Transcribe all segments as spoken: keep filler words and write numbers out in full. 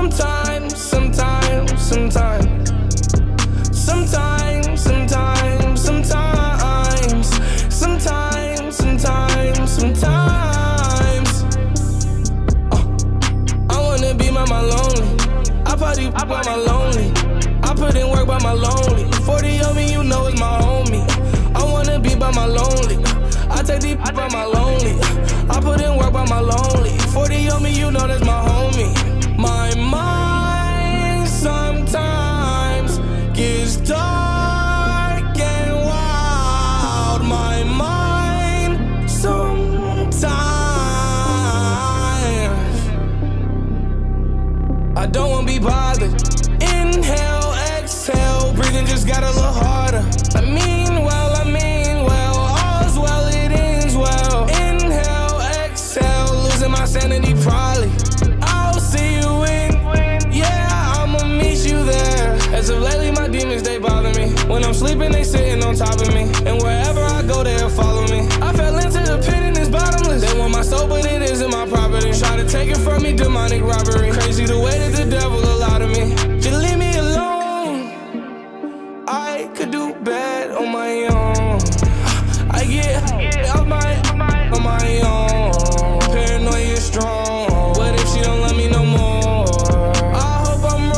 Sometimes, sometimes, sometimes. Sometimes, sometimes, sometimes. Sometimes, sometimes, sometimes. Uh, I wanna be by my lonely. I party by my lonely. I put in work by my lonely. forty on me, you know it's my homie. I wanna be by my lonely. I take deep by my lonely. I put in work by my lonely. forty on me, you know that's my homie. My mind sometimes gets dark and wild. My mind sometimes. I don't wanna be bothered. Inhale, exhale, breathing just got a little harder. I mean well, I mean well, all's well, it ends well. Inhale, exhale, losing my sanity probably. I'll see you in, yeah, I'ma meet you there. As of lately, my demons, they bother me. When I'm sleeping, they sitting on top of me. And wherever I go, they'll follow me. I fell into the pit and it's bottomless. They want my soul, but it isn't my property. Try to take it from me, demonic robbery. Crazy the way that the devil allowed me. Just leave me alone. I could do bad on my own. I get off my, on my own. Paranoia is strong. What if she don't love me no more? I hope I'm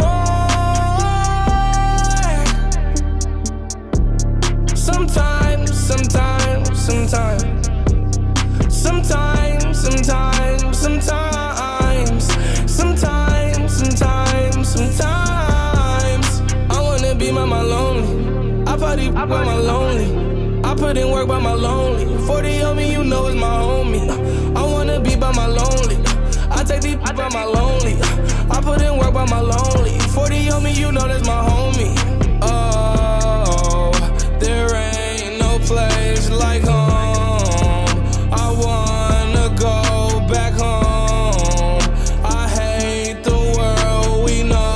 wrong. Sometimes, sometimes, sometimes. Sometimes, sometimes, sometimes. Sometimes, sometimes, sometimes. I wanna be by my lonely. I party by my lonely. I put in work by my lonely. forty on me, you know it's my homie. I wanna be by my lonely. I take deep by my lonely. I put in work by my lonely. forty on me, you know that's my homie. Oh, there ain't no place like home. I wanna go back home. I hate the world we know.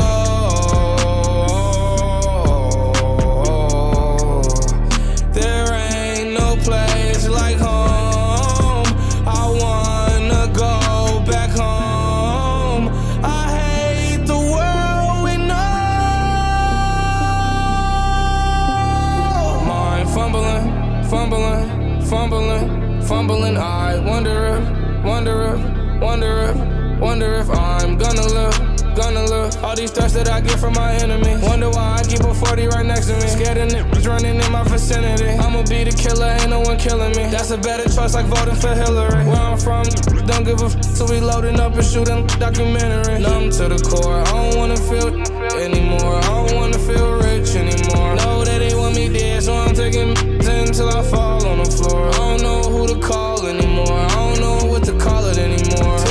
There ain't no place like home. I wanna go back home. I hate the world we know. Mind fumbling, fumbling, fumbling, fumbling. I wonder if, wonder if, wonder if, wonder if I'm gonna live, gonna live. All these threats that I get from my enemies. Wonder why I keep a forty right next to me. Scared of niggas running in my vicinity. I'ma be the killer, ain't no one killing me. That's a better choice, like voting for Hillary. Where I'm from, don't give a f, so we loading up and shooting documentary. Numb to the core, I don't wanna feel anymore. I don't wanna feel rich anymore. Know that they want me dead, so I'm taking until I fall on the floor. I don't know who to call anymore. I don't know what to call it anymore.